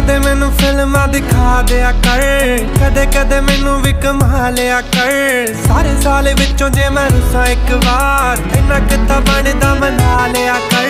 कदे मैनू फिल्मां दिखा दिया कर, कदे कदे मैनू भी कमा लिया कर। सारे साल विचों जे मैं रुसां एक बार, इन्ना किता बनदा मना लिया कर।